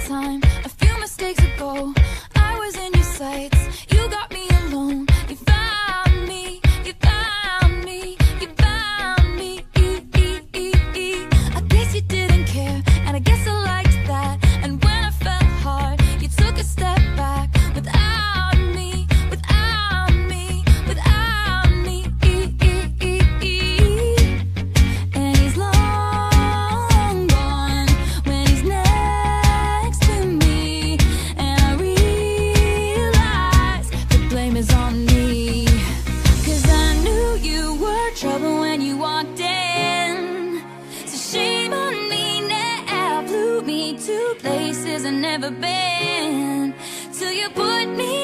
time, a few mistakes ago, I was in your sights. You got me alone. You found me. You found me. You found me. I guess you didn't care, and I guess I liked that. And when I fell hard, you took a step back. Without me, without me, without me. And he's long gone when he's next to me. And I realize the blame is on me. 'Cause I knew you were trouble when you walked in. So shame on me now, blew me to places I've never been. Till you put me